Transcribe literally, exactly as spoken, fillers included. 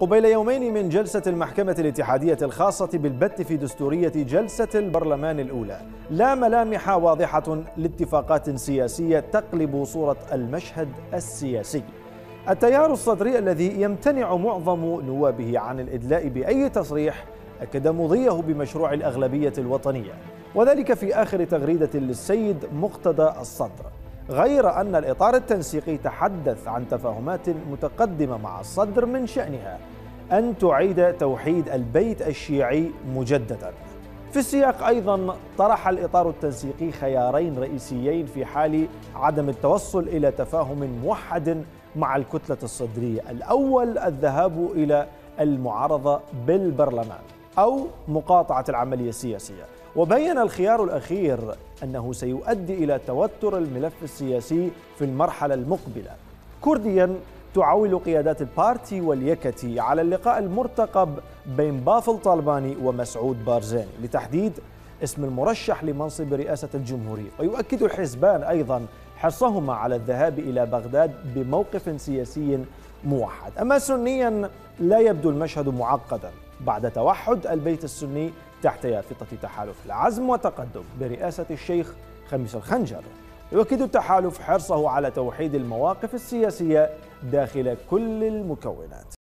وقبيل يومين من جلسة المحكمة الاتحادية الخاصة بالبت في دستورية جلسة البرلمان الأولى، لا ملامح واضحة لاتفاقات سياسية تقلب صورة المشهد السياسي. التيار الصدري الذي يمتنع معظم نوابه عن الإدلاء بأي تصريح أكد مضيه بمشروع الأغلبية الوطنية، وذلك في آخر تغريدة للسيد مقتدى الصدر، غير أن الإطار التنسيقي تحدث عن تفاهمات متقدمة مع الصدر من شأنها أن تعيد توحيد البيت الشيعي مجددا. في السياق أيضا طرح الإطار التنسيقي خيارين رئيسيين في حال عدم التوصل إلى تفاهم موحد مع الكتلة الصدرية: الأول الذهاب إلى المعارضة بالبرلمان أو مقاطعة العملية السياسية، وبين الخيار الأخير أنه سيؤدي إلى توتر الملف السياسي في المرحلة المقبلة. كرديا تعول قيادات البارتي واليكتي على اللقاء المرتقب بين بافل طالباني ومسعود بارزاني لتحديد اسم المرشح لمنصب رئاسة الجمهورية، ويؤكد الحزبان أيضا حرصهما على الذهاب إلى بغداد بموقف سياسي موحد. أما سنيا لا يبدو المشهد معقدا بعد توحد البيت السني تحت يافطة تحالف العزم وتقدم برئاسة الشيخ خميس الخنجر. يؤكد التحالف حرصه على توحيد المواقف السياسية داخل كل المكونات.